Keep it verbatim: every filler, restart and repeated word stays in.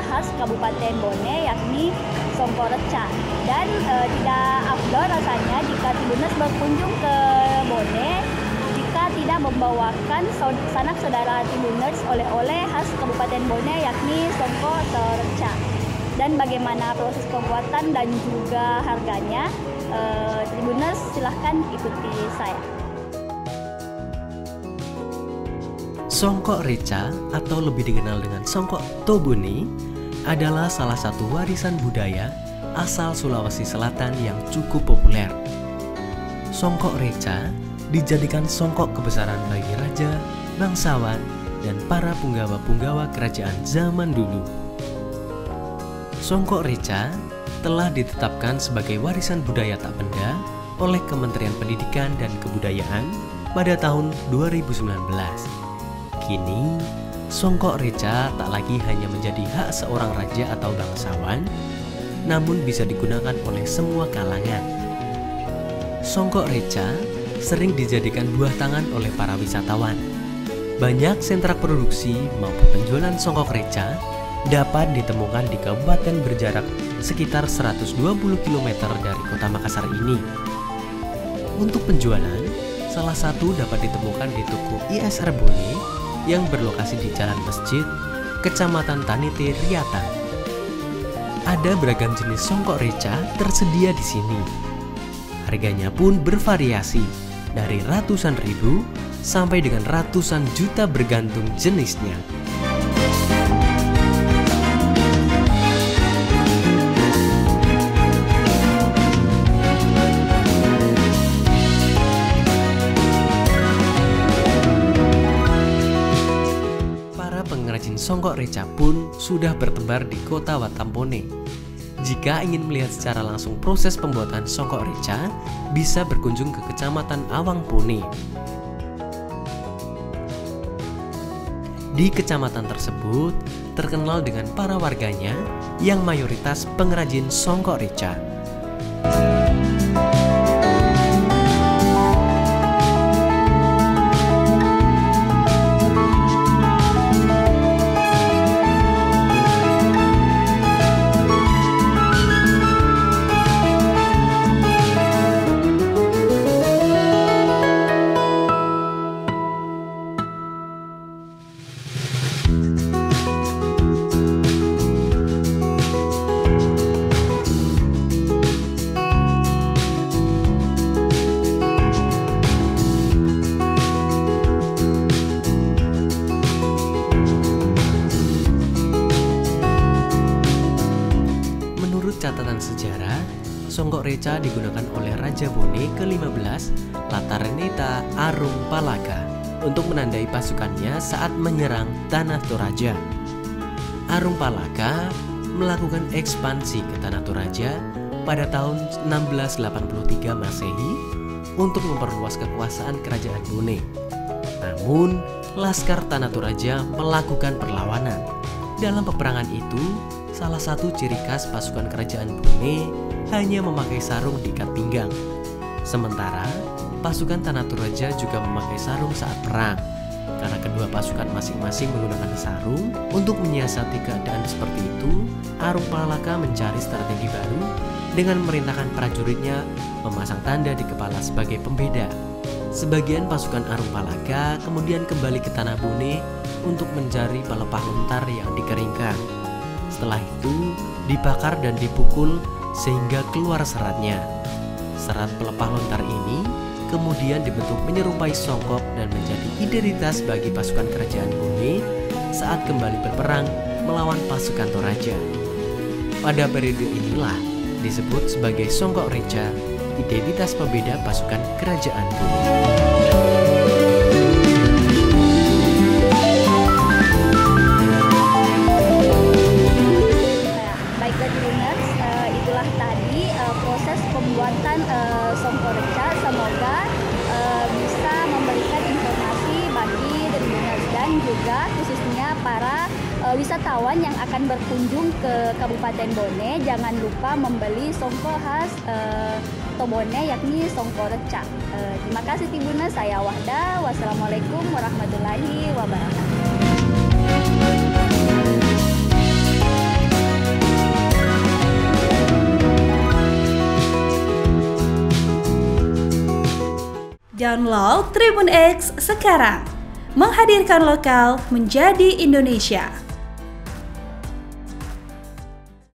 khas Kabupaten Bone, yakni Songkok Reca. Dan e, tidak afdol rasanya jika Tribuners berkunjung ke Bone jika tidak membawakan sanak saudara Tribuners oleh-oleh khas Kabupaten Bone, yakni Songkok Reca. Dan bagaimana proses pembuatan dan juga harganya, e, Tribuners silahkan ikuti saya. Songkok Reca atau lebih dikenal dengan Songkok Tobuni adalah salah satu warisan budaya asal Sulawesi Selatan yang cukup populer. Songkok Reca dijadikan songkok kebesaran bagi raja, bangsawan, dan para punggawa-punggawa kerajaan zaman dulu. Songkok Reca telah ditetapkan sebagai warisan budaya tak benda oleh Kementerian Pendidikan dan Kebudayaan pada tahun dua ribu sembilan belas. Kini, Songkok Reca tak lagi hanya menjadi hak seorang raja atau bangsawan, namun bisa digunakan oleh semua kalangan. Songkok Reca sering dijadikan buah tangan oleh para wisatawan. Banyak sentra produksi maupun penjualan Songkok Reca dapat ditemukan di kabupaten berjarak sekitar seratus dua puluh kilometer dari kota Makassar ini. Untuk penjualan, salah satu dapat ditemukan di toko I S R Bone yang berlokasi di Jalan Masjid, Kecamatan Tanite, Riatan. Ada beragam jenis Songkok Reca tersedia di sini. Harganya pun bervariasi dari ratusan ribu sampai dengan ratusan juta bergantung jenisnya. Pengrajin Songkok Reca pun sudah bertebar di kota Watampone. Jika ingin melihat secara langsung proses pembuatan Songkok Reca, bisa berkunjung ke Kecamatan Awangpone. Di kecamatan tersebut terkenal dengan para warganya yang mayoritas pengrajin Songkok Reca. Catatan sejarah, Songkok Reca digunakan oleh Raja Bone ke lima belas, Latareneta Arum Palaka, untuk menandai pasukannya saat menyerang Tanah Toraja. Arum Palaka melakukan ekspansi ke Tanah Toraja pada tahun enam belas delapan puluh tiga Masehi untuk memperluas kekuasaan kerajaan Bone. Namun, Laskar Tanah Toraja melakukan perlawanan. Dalam peperangan itu, salah satu ciri khas pasukan kerajaan Bone hanya memakai sarung di ikat pinggang. Sementara pasukan Tanah Toraja juga memakai sarung saat perang. Karena kedua pasukan masing-masing menggunakan sarung untuk menyiasati keadaan seperti itu, Arum Palaka mencari strategi baru dengan memerintahkan prajuritnya memasang tanda di kepala sebagai pembeda. Sebagian pasukan Arum Palaka kemudian kembali ke Tanah Bone untuk mencari pelepah lontar yang dikeringkan. Setelah itu, dibakar dan dipukul sehingga keluar seratnya. Serat pelepah lontar ini kemudian dibentuk menyerupai songkok dan menjadi identitas bagi pasukan kerajaan Bone saat kembali berperang melawan pasukan Toraja. Pada periode inilah disebut sebagai Songkok Reca, identitas pembeda pasukan kerajaan Bone. Pembuatan uh, Songkok Reca, semoga uh, bisa memberikan informasi bagi Tribuners dan juga khususnya para uh, wisatawan yang akan berkunjung ke Kabupaten Bone. Jangan lupa membeli songkok khas uh, Tobone, yakni Songkok Reca. Uh, terima kasih Tribuners, saya Wahda. Wassalamualaikum warahmatullahi wabarakatuh. Download Tribun X sekarang. Menghadirkan lokal menjadi Indonesia.